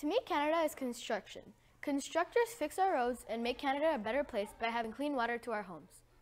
To me, Canada is construction. Constructors fix our roads and make Canada a better place by having clean water to our homes.